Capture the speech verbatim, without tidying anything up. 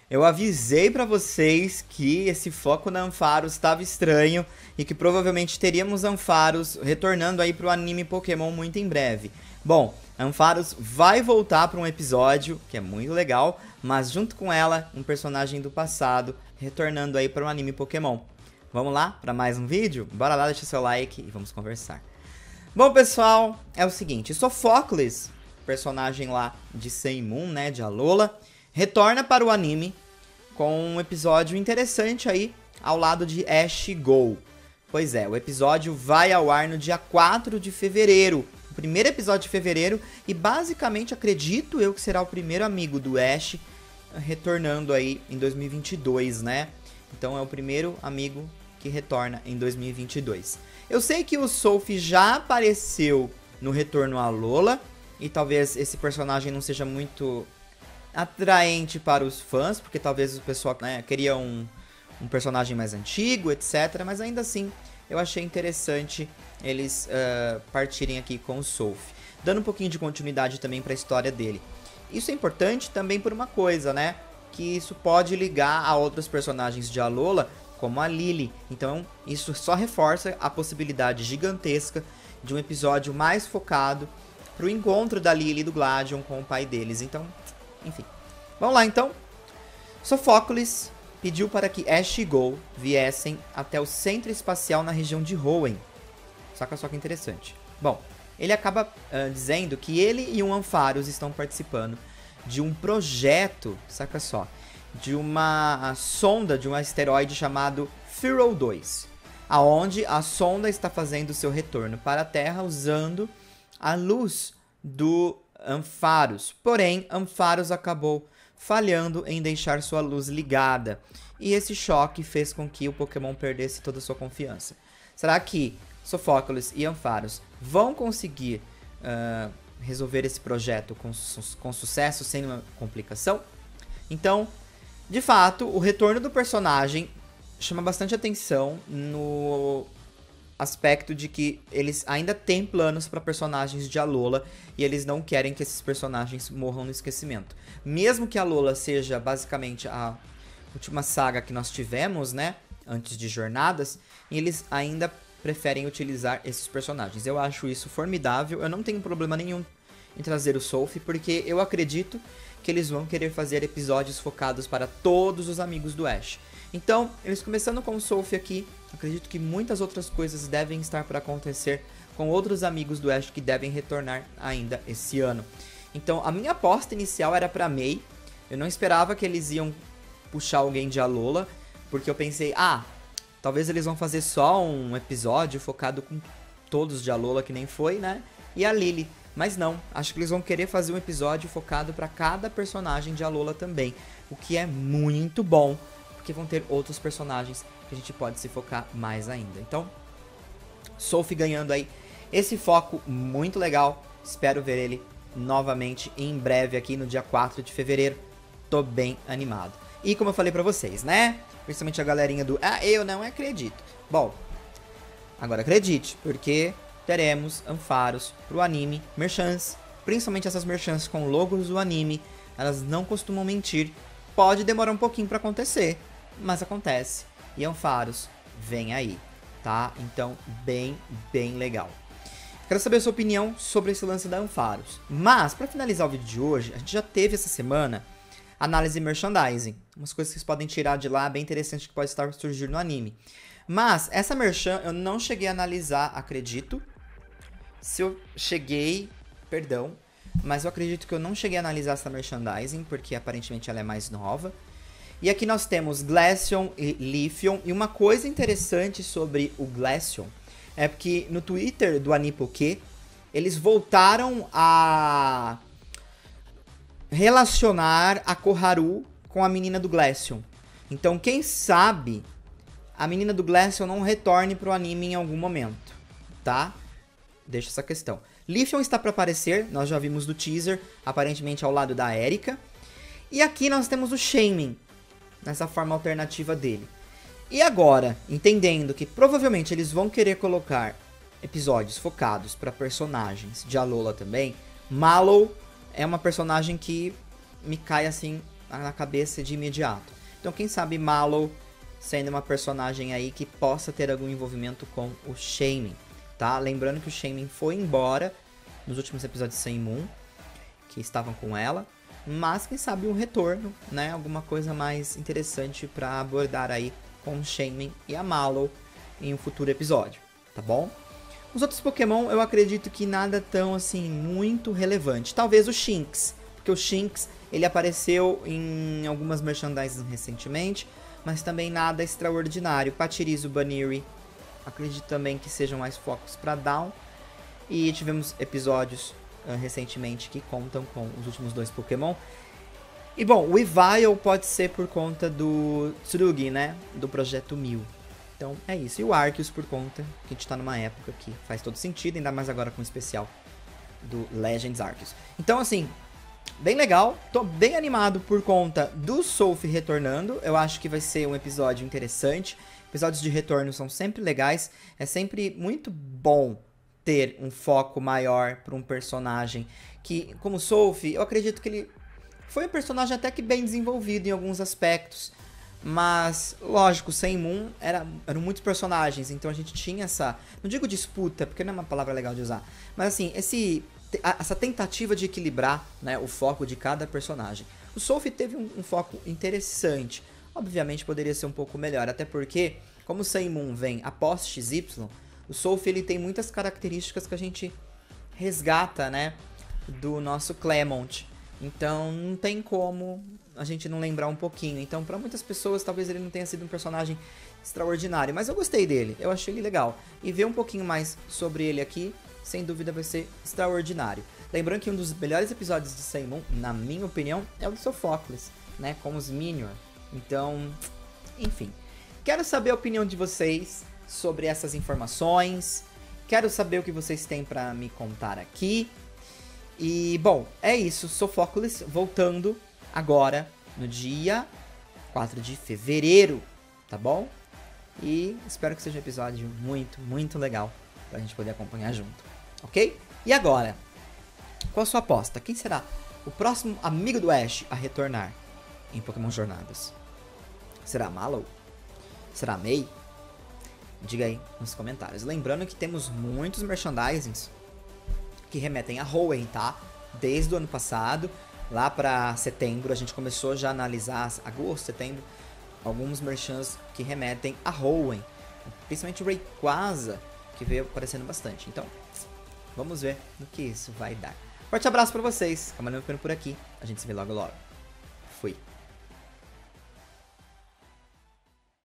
Eu avisei pra vocês que esse foco na Ampharos estava estranho e que provavelmente teríamos Ampharos retornando aí pro anime Pokémon muito em breve. Bom, Ampharos vai voltar para um episódio que é muito legal, mas junto com ela, um personagem do passado retornando aí para o anime Pokémon. Vamos lá para mais um vídeo? Bora lá, deixa seu like e vamos conversar. Bom, pessoal, é o seguinte, Sophocles, personagem lá de Sailor Moon, né, de Alola, retorna para o anime com um episódio interessante aí ao lado de Ash Go. Pois é, o episódio vai ao ar no dia quatro de fevereiro, o primeiro episódio de fevereiro, e basicamente acredito eu que será o primeiro amigo do Ash retornando aí em dois mil e vinte e dois, né? Então é o primeiro amigo que retorna em dois mil e vinte e dois. Eu sei que o Sophie já apareceu no Retorno a Alola, e talvez esse personagem não seja muito atraente para os fãs, porque talvez o pessoal, né, queria um, um personagem mais antigo, etcétera. Mas ainda assim, eu achei interessante eles uh, partirem aqui com o Sophie, dando um pouquinho de continuidade também para a história dele. Isso é importante também por uma coisa, né? Que isso pode ligar a outros personagens de Alola, como a Lily. Então, isso só reforça a possibilidade gigantesca de um episódio mais focado para o encontro da Lily e do Gladion com o pai deles. Então, enfim. Vamos lá, então. Sophocles pediu para que Ash e Go viessem até o centro espacial na região de Hoenn. Saca só que interessante. Bom, ele acaba uh, dizendo que ele e um Ampharos estão participando de um projeto, saca só, de uma sonda de um asteroide chamado Pharaoh dois, aonde a sonda está fazendo seu retorno para a Terra usando a luz do Ampharos. Porém, Ampharos acabou falhando em deixar sua luz ligada, e esse choque fez com que o Pokémon perdesse toda a sua confiança. Será que Sophocles e Ampharos vão conseguir uh, resolver esse projeto com, su com sucesso, sem uma complicação? Então, de fato, o retorno do personagem chama bastante atenção no aspecto de que eles ainda têm planos para personagens de Alola e eles não querem que esses personagens morram no esquecimento. Mesmo que Alola seja basicamente a última saga que nós tivemos, né, antes de Jornadas, eles ainda preferem utilizar esses personagens. Eu acho isso formidável, eu não tenho problema nenhum em trazer o Sophie, porque eu acredito que eles vão querer fazer episódios focados para todos os amigos do Ash. Então, eles começando com o Sophie aqui, acredito que muitas outras coisas devem estar para acontecer com outros amigos do Ash que devem retornar ainda esse ano. Então, a minha aposta inicial era para May, eu não esperava que eles iam puxar alguém de Alola, porque eu pensei, ah, talvez eles vão fazer só um episódio focado com todos de Alola, que nem foi, né? E a Lily. Mas não, acho que eles vão querer fazer um episódio focado para cada personagem de Alola também. O que é muito bom, porque vão ter outros personagens que a gente pode se focar mais ainda. Então, Sophie ganhando aí esse foco muito legal. Espero ver ele novamente em breve aqui no dia quatro de fevereiro. Tô bem animado. E como eu falei pra vocês, né? Principalmente a galerinha do ah, eu não acredito. Bom, agora acredite, porque teremos Ampharos pro anime, merchants, principalmente essas merchants com logos do anime, elas não costumam mentir. Pode demorar um pouquinho pra acontecer, mas acontece. E Ampharos vem aí, tá? Então, bem, bem legal. Quero saber a sua opinião sobre esse lance da Ampharos. Mas, pra finalizar o vídeo de hoje, a gente já teve essa semana análise merchandising. Umas coisas que vocês podem tirar de lá, bem interessante que pode estar surgir no anime. Mas, essa merchan eu não cheguei a analisar, acredito. Se eu cheguei, perdão, mas eu acredito que eu não cheguei a analisar essa merchandising, porque aparentemente ela é mais nova. E aqui nós temos Glaceon e Leafeon, e uma coisa interessante sobre o Glaceon é que no Twitter do Anipoke, eles voltaram a relacionar a Koharu com a menina do Glaceon. Então, quem sabe a menina do Glaceon não retorne pro anime em algum momento, tá? Deixa essa questão. Leafeon está para aparecer, nós já vimos do teaser, aparentemente ao lado da Erika. E aqui nós temos o Shaymin, nessa forma alternativa dele. E agora, entendendo que provavelmente eles vão querer colocar episódios focados para personagens de Alola também, Mallow é uma personagem que me cai assim na cabeça de imediato. Então quem sabe Mallow sendo uma personagem aí que possa ter algum envolvimento com o Shaming, tá? Lembrando que o Shaming foi embora nos últimos episódios de Sailor Moon, que estavam com ela, mas quem sabe um retorno, né? Alguma coisa mais interessante para abordar aí com o Shaming e a Mallow em um futuro episódio, tá bom? Os outros Pokémon eu acredito que nada tão assim muito relevante. Talvez o Shinx, porque o Shinx ele apareceu em algumas merchandises recentemente, mas também nada extraordinário. Patirizo, Baniri, acredito também que sejam mais focos para Down. E tivemos episódios uh, recentemente que contam com os últimos dois Pokémon. E bom, o Weavile pode ser por conta do Tsurugi, né? Do Projeto Mil. Então é isso. E o Arceus por conta que a gente tá numa época que faz todo sentido, ainda mais agora com o especial do Legends Arceus. Então assim, bem legal. Tô bem animado por conta do Sophie retornando. Eu acho que vai ser um episódio interessante. Episódios de retorno são sempre legais. É sempre muito bom ter um foco maior para um personagem que, como Sophie, eu acredito que ele foi um personagem até que bem desenvolvido em alguns aspectos. Mas, lógico, Sailor Moon era, eram muitos personagens, então a gente tinha essa, não digo disputa, porque não é uma palavra legal de usar, mas assim, esse, essa tentativa de equilibrar, né, o foco de cada personagem. O Sophie teve um, um foco interessante, obviamente poderia ser um pouco melhor, até porque, como o Sailor Moon vem após X Y, o Sophie ele tem muitas características que a gente resgata, né, do nosso Clemont. Então não tem como a gente não lembrar um pouquinho. Então para muitas pessoas talvez ele não tenha sido um personagem extraordinário, mas eu gostei dele, eu achei ele legal. E ver um pouquinho mais sobre ele aqui, sem dúvida vai ser extraordinário. Lembrando que um dos melhores episódios de Sailor Moon, na minha opinião, é o do Sophocles, né, com os Minion. Então, enfim. Quero saber a opinião de vocês sobre essas informações. Quero saber o que vocês têm para me contar aqui. E, bom, é isso. Sophocles voltando agora no dia quatro de fevereiro, tá bom? E espero que seja um episódio muito, muito legal pra gente poder acompanhar junto, ok? E agora, qual a sua aposta? Quem será o próximo amigo do Ash a retornar em Pokémon Jornadas? Será Mallow? Será May? Diga aí nos comentários. Lembrando que temos muitos merchandisings que remetem a Hoenn, tá? Desde o ano passado, lá pra setembro, a gente começou já a analisar, agosto, setembro, alguns merchants que remetem a Hoenn. Principalmente o Rayquaza, que veio aparecendo bastante. Então, vamos ver no que isso vai dar. Forte abraço pra vocês. Camarão ficando por aqui. A gente se vê logo logo. Fui.